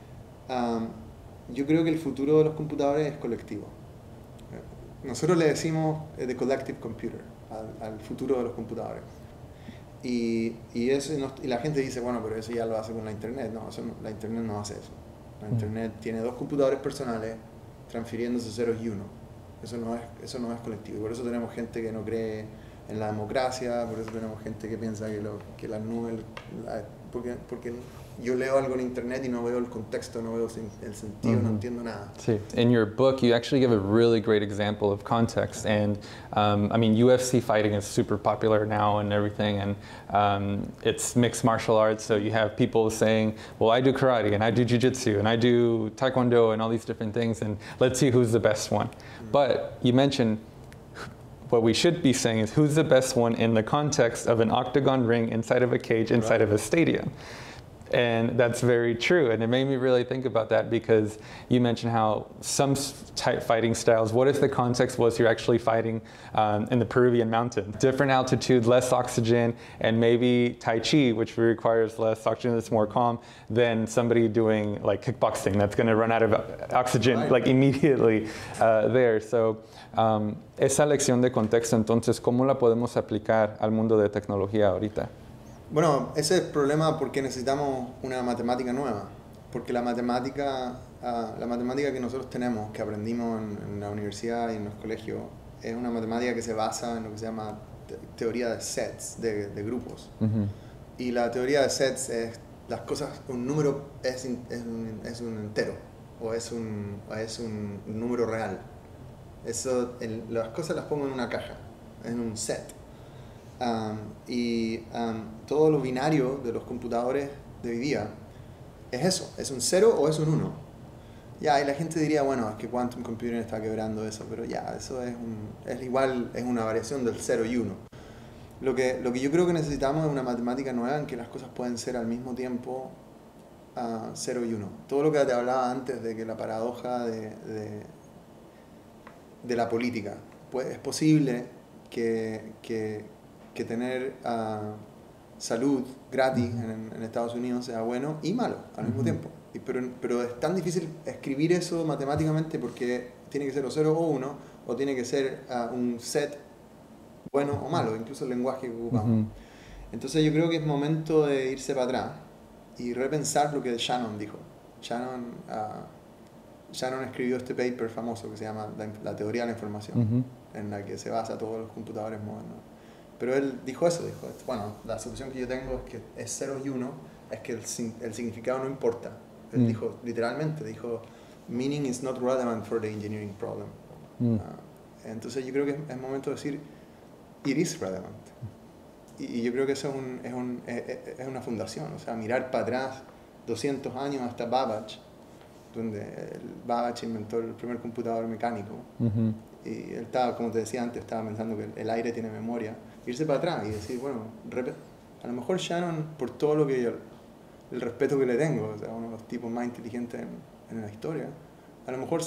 yo creo que el futuro de los computadores es colectivo. Nosotros le decimos the collective computer al futuro de los computadores. Y la gente dice, bueno, pero eso ya lo hace con la Internet. No, la Internet no hace eso. La Internet tiene dos computadores personales transfiriéndose ceros y uno. Eso no es colectivo. Y por eso tenemos gente que no cree en la democracia, por eso tenemos gente que piensa que las nubes... Porque yo leo algo en Internet y no veo el contexto, no veo el sentido, no entiendo nada. Sí. In your book, you actually give a really great example of context. And I mean, UFC fighting is super popular now and everything, and it's mixed martial arts. So you have people saying, well, I do karate, and I do jiu-jitsu, and I do taekwondo, and all these different things, and let's see who's the best one. But you mentioned what we should be saying is who's the best one in the context of an octagon ring inside of a cage inside of a stadium. And that's very true. And it made me really think about that, because you mentioned how some type fighting styles, what if the context was you're actually fighting in the Peruvian mountain? Different altitude, less oxygen, and maybe Tai Chi, which requires less oxygen, that's more calm, than somebody doing like kickboxing that's going to run out of oxygen like immediately there. So esa lección de contexto, entonces, ¿cómo la podemos aplicar al mundo de tecnología ahorita? Bueno, ese es el problema, porque necesitamos una matemática nueva, porque la matemática que nosotros tenemos, que aprendimos en la universidad y en los colegios, es una matemática que se basa en lo que se llama teoría de sets, de grupos. Y la teoría de sets es las cosas, un número es un entero, o es un número real. Las cosas las pongo en una caja, en un set. Todo lo binario de los computadores de hoy día es eso, es un 0 o es un 1. Ya, y la gente diría, bueno, es que Quantum Computing está quebrando eso, pero ya, eso es igual, es una variación del 0 y 1. Lo que yo creo que necesitamos es una matemática nueva en que las cosas pueden ser al mismo tiempo 0 y 1. Todo lo que te hablaba antes de que la paradoja de la política, pues es posible que tener salud gratis en Estados Unidos sea bueno y malo al mismo tiempo. Pero es tan difícil escribir eso matemáticamente, porque tiene que ser o 0 o 1, o tiene que ser un set bueno o malo, incluso el lenguaje que ocupamos. Entonces yo creo que es momento de irse para atrás y repensar lo que Shannon dijo. Shannon escribió este paper famoso que se llama La teoría de la información, en la que se basa todos los computadores modernos. Pero él dijo eso, bueno, la solución que yo tengo es que es 0 y 1, es que el significado no importa. Él dijo, literalmente, meaning is not relevant for the engineering problem. Entonces yo creo que es momento de decir, it is relevant. Y yo creo que eso es una fundación, o sea, mirar para atrás 200 años hasta Babbage, donde Babbage inventó el primer computador mecánico. Y él estaba, como te decía antes, estaba pensando que el aire tiene memoria. Irse para atrás y decir, bueno, a lo mejor Shannon, por todo lo que yo, el respeto que le tengo, o sea, uno de los tipos más inteligentes en la historia, a lo mejor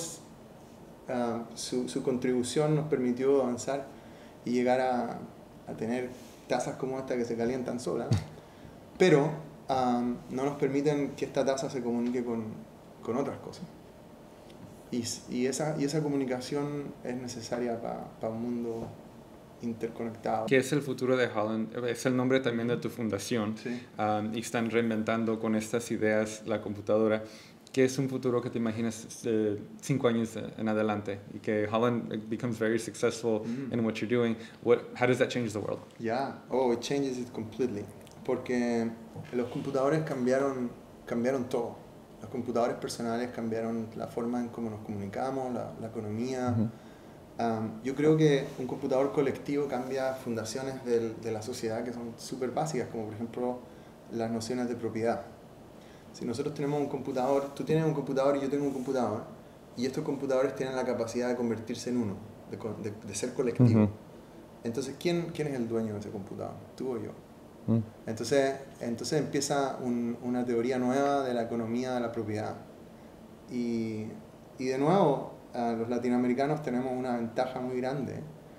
su contribución nos permitió avanzar y llegar a tener tazas como esta que se calientan solas, pero no nos permiten que esta taza se comunique con otras cosas. Y esa comunicación es necesaria para un mundo interconectado. ¿Qué es el futuro de Holland? Es el nombre también de tu fundación. Sí. Y están reinventando con estas ideas la computadora. ¿Qué es un futuro que te imaginas 5 años en adelante? Y que Holland becomes very successful in what you're doing. How does that change the world? Yeah, it changes it completely. Porque los computadores cambiaron todo. Los computadores personales cambiaron la forma en cómo nos comunicamos, la economía. Yo creo que un computador colectivo cambia fundaciones de la sociedad que son súper básicas, como por ejemplo las nociones de propiedad. Si nosotros tenemos un computador, tú tienes un computador y yo tengo un computador, y estos computadores tienen la capacidad de convertirse en uno, de ser colectivo. Entonces, ¿quién es el dueño de ese computador? ¿Tú o yo? Entonces empieza una teoría nueva de la economía de la propiedad. Y de nuevo, los latinoamericanos tenemos una ventaja muy grande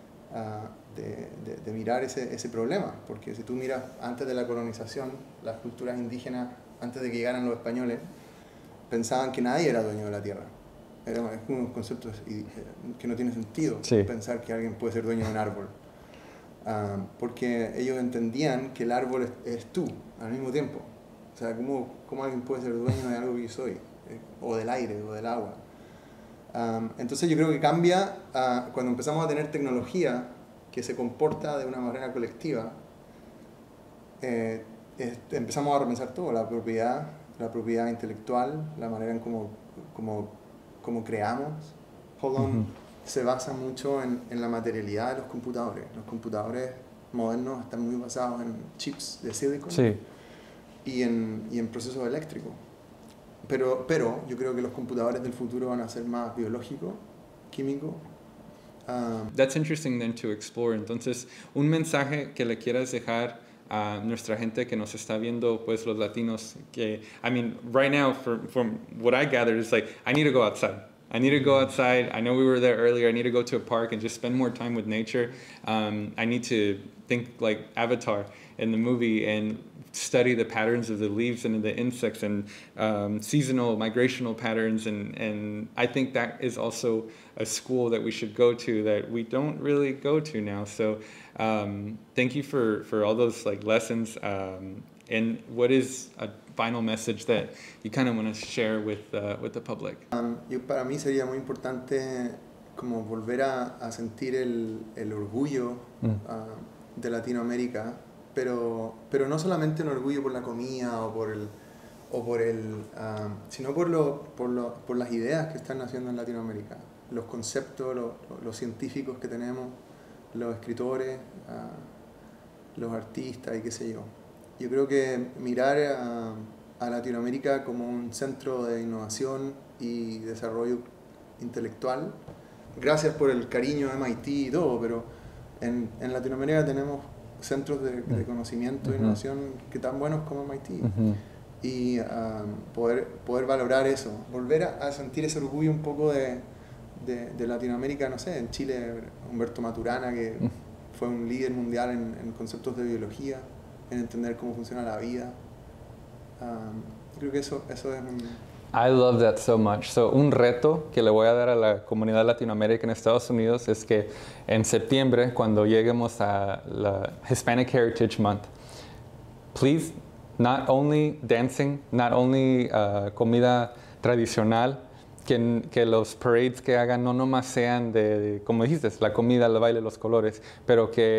de mirar ese problema, porque si tú miras antes de la colonización, las culturas indígenas, antes de que llegaran los españoles, pensaban que nadie era dueño de la tierra. Es un concepto que no tiene sentido, pensar que alguien puede ser dueño de un árbol. Porque ellos entendían que el árbol es tú al mismo tiempo. O sea, ¿cómo alguien puede ser dueño de algo que yo soy? O del aire, o del agua. Entonces yo creo que cambia cuando empezamos a tener tecnología que se comporta de una manera colectiva. Empezamos a repensar todo, la propiedad intelectual, la manera en cómo creamos. Holland se basa mucho en la materialidad de los computadores. Los computadores modernos están muy basados en chips de silicon y en procesos eléctricos. Pero yo creo que los computadores del futuro van a ser más biológicos, químicos. That's interesting then to explore. Entonces, un mensaje que le quieras dejar a nuestra gente que nos está viendo, pues los latinos, que, I mean, right now, from what I gathered, it's like, I need to go outside. I need to go outside. I know we were there earlier. I need to go to a park and just spend more time with nature. I need to think like Avatar in the movie and study the patterns of the leaves and the insects and seasonal migrational patterns. And I think that is also a school that we should go to that we don't really go to now. So thank you for all those like lessons. And what is a final message that you kind of want to share with the public? Para mí sería muy importante como volver a sentir el orgullo de Latinoamérica, pero no solamente un orgullo por la comida sino por las ideas que están naciendo en Latinoamérica, los conceptos, los científicos que tenemos, los escritores, los artistas y qué sé yo. Yo creo que mirar a Latinoamérica como un centro de innovación y desarrollo intelectual, gracias por el cariño de MIT y todo, pero en Latinoamérica tenemos centros de conocimiento e innovación que tan buenos como MIT. Y poder valorar eso, volver a sentir ese orgullo un poco de Latinoamérica, no sé, en Chile, Humberto Maturana, que fue un líder mundial en conceptos de biología, en entender cómo funciona la vida. Creo que eso es un... I love that so much. So, un reto que le voy a dar a la comunidad latinoamericana en Estados Unidos es que en septiembre, cuando lleguemos a la Hispanic Heritage Month, please, not only dancing, not only comida tradicional, que los parades que hagan no nomás sean de, como dijiste, la comida, el baile, los colores, pero que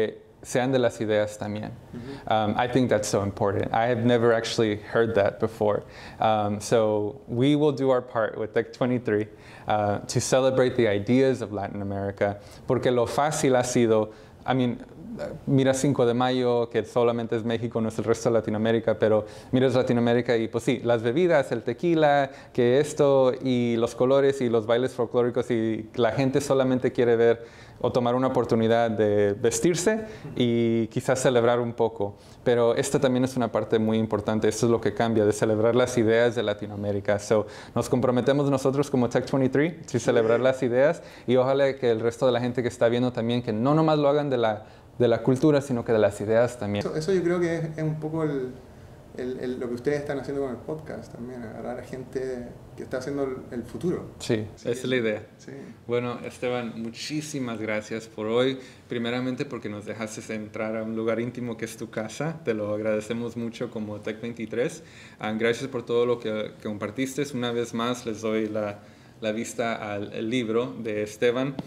sean de las ideas también. I think that's so important. I have never actually heard that before. So we will do our part with Tech 23 to celebrate the ideas of Latin America, porque lo fácil ha sido, mira 5 de mayo, que solamente es México, no es el resto de Latinoamérica, pero miras Latinoamérica y pues sí, las bebidas, el tequila, que esto y los colores y los bailes folclóricos, y la gente solamente quiere ver o tomar una oportunidad de vestirse y quizás celebrar un poco. Pero esta también es una parte muy importante, esto es lo que cambia, de celebrar las ideas de Latinoamérica. So, nos comprometemos nosotros como Tech 23 a celebrar las ideas, y ojalá que el resto de la gente que está viendo también, que no nomás lo hagan de la cultura, sino que de las ideas también. Eso yo creo que es un poco lo que ustedes están haciendo con el podcast también, agarrar a gente que está haciendo el futuro. Sí, esa es la idea. Sí. Bueno, Esteban, muchísimas gracias por hoy. Primeramente porque nos dejaste entrar a un lugar íntimo que es tu casa. Te lo agradecemos mucho como Tech 23. Gracias por todo lo que compartiste. Una vez más les doy la vista al libro de Esteban.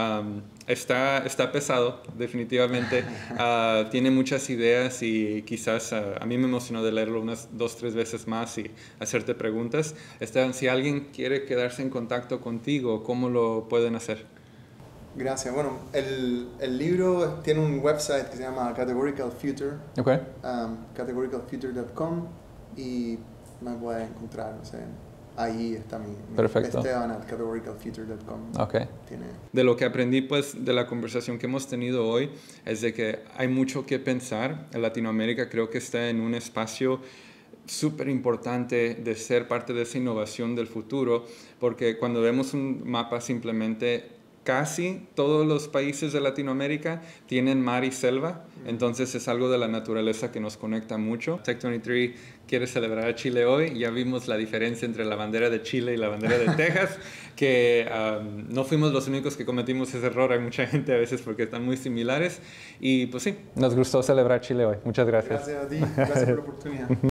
Está pesado, definitivamente. Tiene muchas ideas y quizás a mí me emocionó de leerlo unas 2-3 veces más y hacerte preguntas. Esteban, si alguien quiere quedarse en contacto contigo, ¿cómo lo pueden hacer? Gracias. Bueno, el libro tiene un website que se llama Categorical Future, Okay. categoricalfuture.com, y me pueden encontrar, no sé, ahí está mi Perfecto. Esteban@categoricalfuture.com. Okay. De lo que aprendí pues de la conversación que hemos tenido hoy es de que hay mucho que pensar. Latinoamérica creo que está en un espacio súper importante de ser parte de esa innovación del futuro, porque cuando vemos un mapa simplemente casi todos los países de Latinoamérica tienen mar y selva, entonces es algo de la naturaleza que nos conecta mucho. Tech 23 quiere celebrar a Chile hoy. Ya vimos la diferencia entre la bandera de Chile y la bandera de Texas, que no fuimos los únicos que cometimos ese error. Hay mucha gente a veces porque están muy similares. Y pues sí, nos gustó celebrar Chile hoy. Muchas gracias. Gracias a ti, gracias por la oportunidad.